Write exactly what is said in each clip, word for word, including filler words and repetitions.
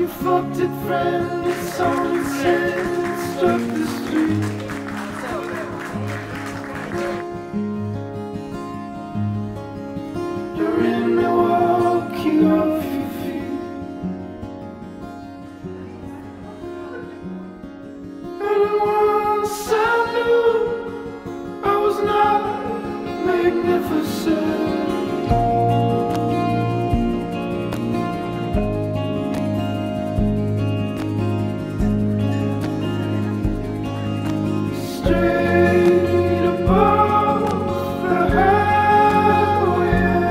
Reflected friend, it's only sand struck the street. You're in Milwaukee off your feet, and once I knew I was not magnificent. Straight above the highway,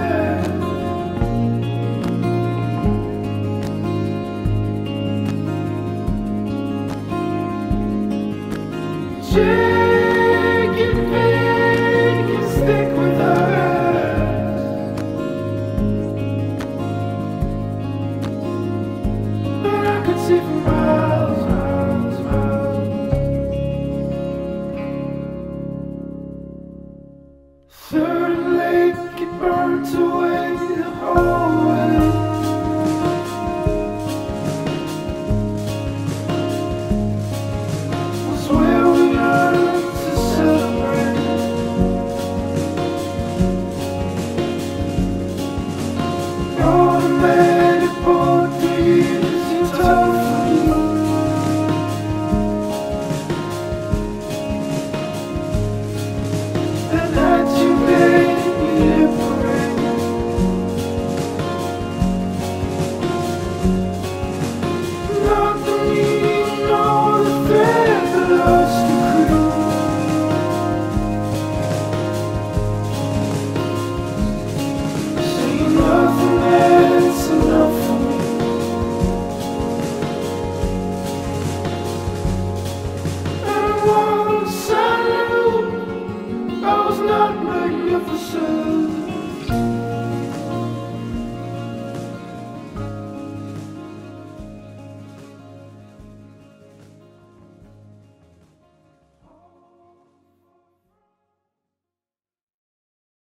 Jagged pig can stick with us, but I could see for miles, miles, miles. Third and Lake, it burnt away the whole way. Was where we learned to celebrate. Oh, man.